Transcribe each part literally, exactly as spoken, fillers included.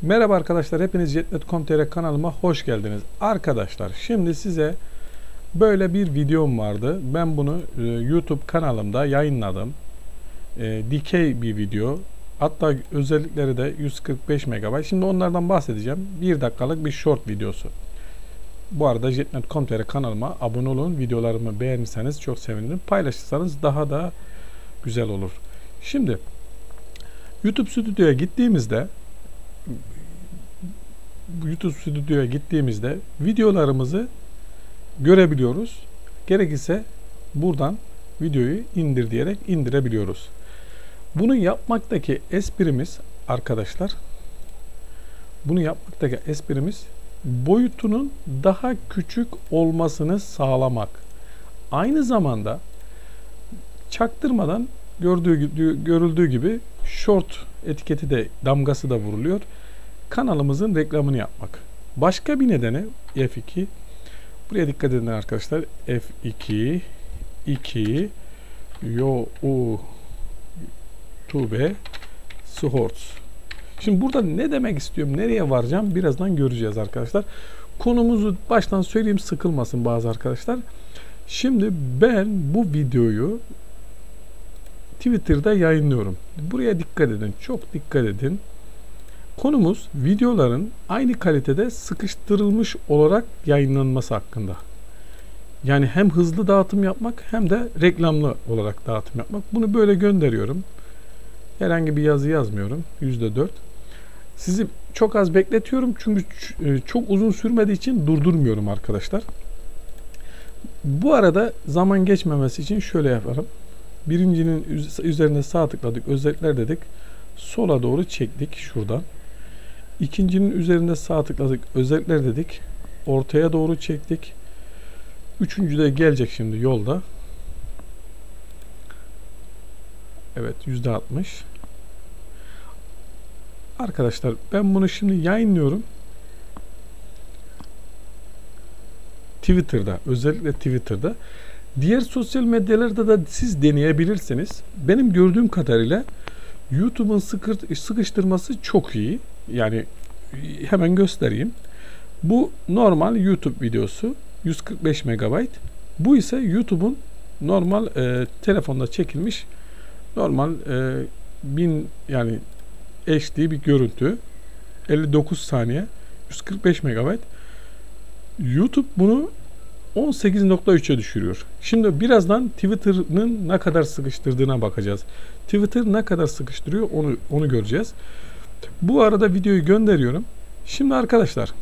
Merhaba arkadaşlar, hepiniz jet nokta com nokta tr kanalıma hoş geldiniz. Arkadaşlar şimdi size böyle bir videom vardı. Ben bunu e, YouTube kanalımda yayınladım. E, dikey bir video. Hatta özellikleri de yüz kırk beş megabayt. Şimdi onlardan bahsedeceğim. bir dakikalık bir short videosu. Bu arada jet nokta com nokta tr kanalıma abone olun. Videolarımı beğenirseniz çok sevinirim. Paylaşırsanız daha da güzel olur. Şimdi YouTube Stüdyo'ya gittiğimizde YouTube Stüdyo'ya gittiğimizde videolarımızı görebiliyoruz. Gerekirse buradan videoyu indir diyerek indirebiliyoruz. Bunu yapmaktaki esprimiz arkadaşlar, bunu yapmaktaki esprimiz boyutunun daha küçük olmasını sağlamak. Aynı zamanda çaktırmadan gördüğü, görüldüğü gibi short etiketi de, damgası da vuruluyor. Kanalımızın reklamını yapmak. Başka bir nedeni F iki. Buraya dikkat edin arkadaşlar. F iki iki YouTube Shorts. Şimdi burada ne demek istiyorum, nereye varacağım birazdan göreceğiz arkadaşlar. Konumuzu baştan söyleyeyim, sıkılmasın bazı arkadaşlar. Şimdi ben bu videoyu Twitter'da yayınlıyorum. Buraya dikkat edin. Çok dikkat edin. Konumuz videoların aynı kalitede sıkıştırılmış olarak yayınlanması hakkında. Yani hem hızlı dağıtım yapmak hem de reklamlı olarak dağıtım yapmak. Bunu böyle gönderiyorum. Herhangi bir yazı yazmıyorum. yüzde dört. Sizi çok az bekletiyorum çünkü çok uzun sürmediği için durdurmuyorum arkadaşlar. Bu arada zaman geçmemesi için şöyle yaparım. Birincinin üzerine sağ tıkladık, özellikler dedik. Sola doğru çektik şuradan. İkincinin üzerinde sağ tıkladık, özellikler dedik. Ortaya doğru çektik. Üçüncü de gelecek şimdi yolda. Evet, yüzde altmış. Arkadaşlar ben bunu şimdi yayınlıyorum. Twitter'da, özellikle Twitter'da. Diğer sosyal medyalarda da siz deneyebilirsiniz. Benim gördüğüm kadarıyla YouTube'un sıkıştırması çok iyi. Yani hemen göstereyim. Bu normal YouTube videosu yüz kırk beş megabayt. Bu ise YouTube'un normal e, telefonda çekilmiş normal e, bin yani H D bir görüntü. elli dokuz saniye, yüz kırk beş megabayt. YouTube bunu on sekiz nokta üçe düşürüyor. Şimdi birazdan Twitter'ın ne kadar sıkıştırdığına bakacağız. Twitter ne kadar sıkıştırıyor onu onu göreceğiz. Bu arada videoyu gönderiyorum. Şimdi arkadaşlar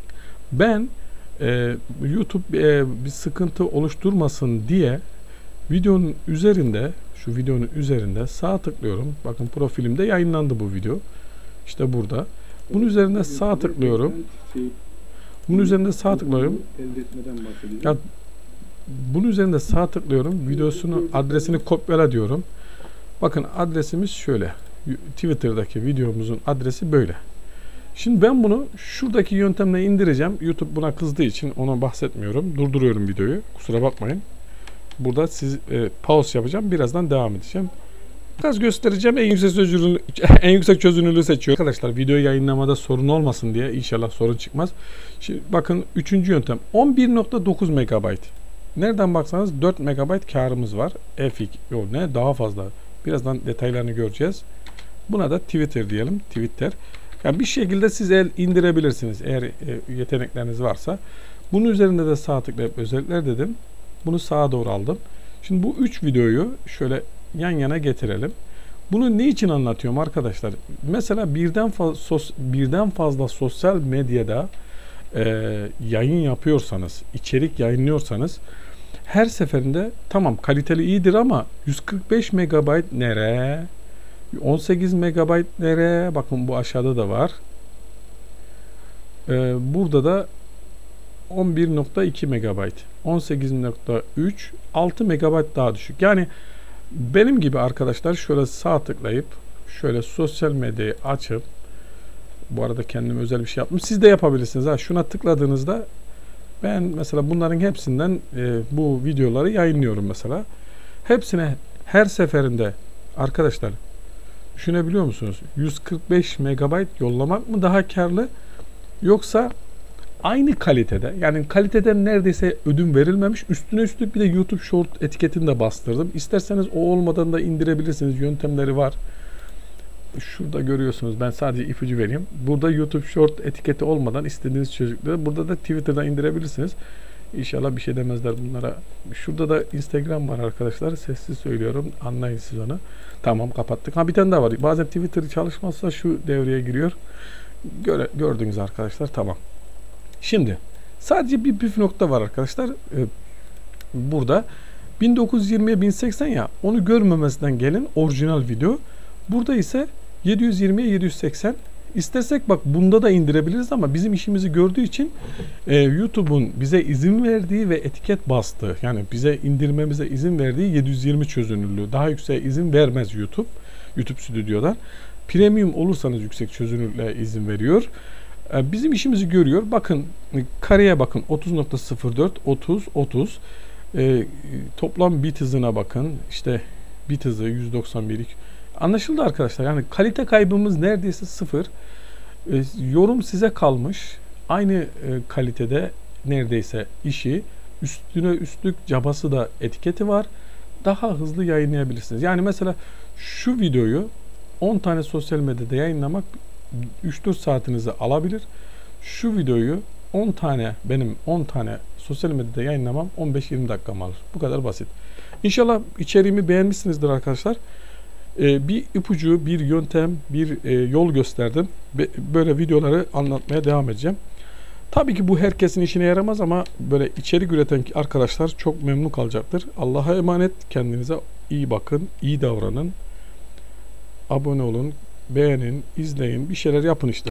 ben e, YouTube e, bir sıkıntı oluşturmasın diye videonun üzerinde, şu videonun üzerinde sağ tıklıyorum. Bakın profilimde yayınlandı bu video. İşte burada. Bunun üzerinde sağ tıklıyorum. Bunun üzerinde sağ tıklıyorum. Ya, bunun üzerinde sağ tıklıyorum. Videosunu, adresini kopyala diyorum. Bakın adresimiz şöyle. Twitter'daki videomuzun adresi böyle. Şimdi ben bunu şuradaki yöntemle indireceğim. YouTube buna kızdığı için ona bahsetmiyorum. Durduruyorum videoyu. Kusura bakmayın. Burada siz e, pause yapacağım. Birazdan devam edeceğim. Biraz göstereceğim. En yüksek çözünürlüğü, en yüksek çözünürlüğü seçiyorum. Arkadaşlar video yayınlamada sorun olmasın diye, inşallah sorun çıkmaz. Şimdi bakın üçüncü yöntem on bir nokta dokuz megabayt. Nereden baksanız dört megabayt karımız var. F iki yok ne daha fazla. Birazdan detaylarını göreceğiz. Buna da Twitter diyelim. Twitter. Yani bir şekilde siz el indirebilirsiniz eğer e, yetenekleriniz varsa. Bunun üzerinde de sağ tıklayıp özellikler dedim. Bunu sağa doğru aldım. Şimdi bu üç videoyu şöyle yan yana getirelim. Bunu ne için anlatıyorum arkadaşlar? Mesela birden fazla sos, birden fazla sosyal medyada e, yayın yapıyorsanız, içerik yayınlıyorsanız her seferinde tamam kaliteli iyidir ama yüz kırk beş megabayt nere? on sekiz megabayt nere? Bakın bu aşağıda da var. Ee, burada da on bir nokta iki megabayt. on sekiz nokta üç, altı megabayt daha düşük. Yani benim gibi arkadaşlar şöyle sağ tıklayıp şöyle sosyal medyayı açıp, bu arada kendime özel bir şey yaptım. Siz de yapabilirsiniz. Ha, şuna tıkladığınızda ben mesela bunların hepsinden e, bu videoları yayınlıyorum mesela. Hepsine her seferinde arkadaşlar Düşünebiliyor musunuz? yüz kırk beş megabayt yollamak mı daha karlı, yoksa aynı kalitede, yani kaliteden neredeyse ödün verilmemiş, üstüne üstlük bir de YouTube Short etiketini de bastırdım. İsterseniz o olmadan da indirebilirsiniz. Yöntemleri var. Şurada görüyorsunuz, ben sadece ipucu vereyim. Burada YouTube Short etiketi olmadan istediğiniz çocukları burada da Twitter'dan indirebilirsiniz. İnşallah bir şey demezler bunlara. Şurada da Instagram var arkadaşlar. Sessiz söylüyorum. Anlayın siz onu. Tamam, kapattık. Ha, bir tane daha var. Bazen Twitter çalışmazsa şu devreye giriyor. Göre, gördünüz arkadaşlar. Tamam. Şimdi sadece bir püf nokta var arkadaşlar. Ee, burada bin dokuz yüz yirmiye bin seksen ya, onu görmemesinden gelin orijinal video. Burada ise yedi yüz yirmiye yedi yüz seksen. İstersek bak bunda da indirebiliriz ama bizim işimizi gördüğü için e, YouTube'un bize izin verdiği ve etiket bastığı, yani bize indirmemize izin verdiği yedi yüz yirmi çözünürlüğü. Daha yüksek izin vermez YouTube. YouTube Studio'dan. Premium olursanız yüksek çözünürlüğe izin veriyor. E, bizim işimizi görüyor. Bakın kareye bakın, otuz nokta sıfır dört, otuz, otuz. E, toplam bit hızına bakın. İşte bit hızı yüz doksan bir. Anlaşıldı arkadaşlar. Yani kalite kaybımız neredeyse sıfır. E, yorum size kalmış. Aynı e, kalitede neredeyse işi, üstüne üstlük cabası da etiketi var. Daha hızlı yayınlayabilirsiniz. Yani mesela şu videoyu on tane sosyal medyada yayınlamak üç dört saatinizi alabilir. Şu videoyu on tane, benim on tane sosyal medyada yayınlamam on beş yirmi dakikamı alır. Bu kadar basit. İnşallah içeriğimi beğenmişsinizdir arkadaşlar. Ee, bir ipucu, bir yöntem, bir e, yol gösterdim. Be böyle videoları anlatmaya devam edeceğim. Tabii ki bu herkesin işine yaramaz ama böyle içerik üreten arkadaşlar çok memnun kalacaktır. Allah'a emanet, kendinize iyi bakın, iyi davranın. Abone olun, beğenin, izleyin, bir şeyler yapın işte.